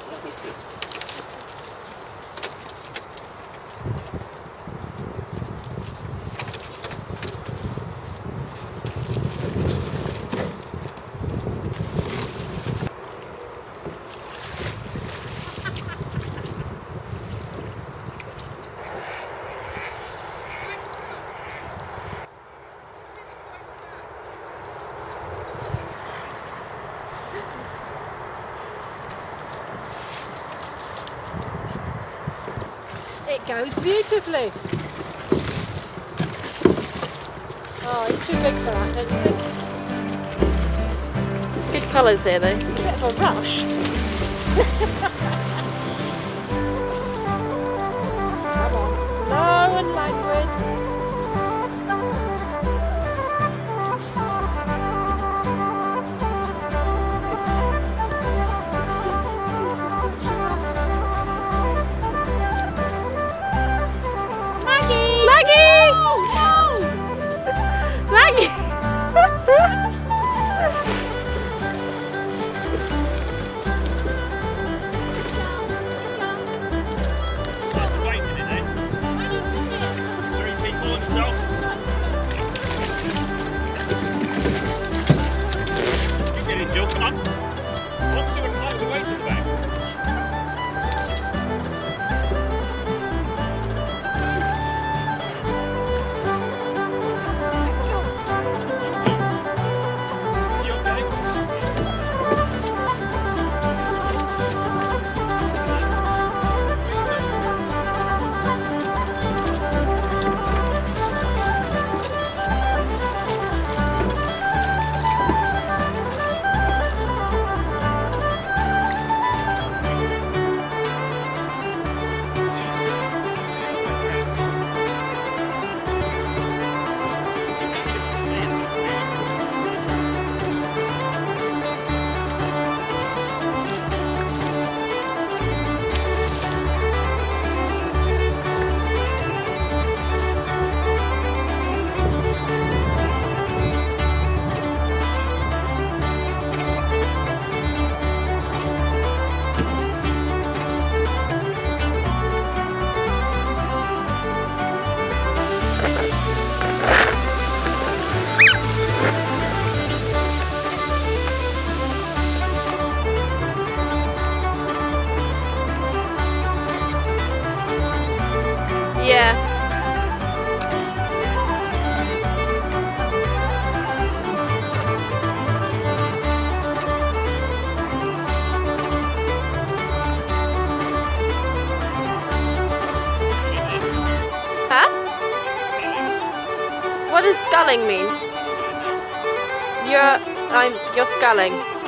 It goes beautifully. Oh, it's too big for that, don't you think? Good colours here though. It's a bit of a rush. Come on, slow and languid. Maggie! Come on. What's your time to wait at the back? Yeah. Huh? What does sculling mean? You're sculling.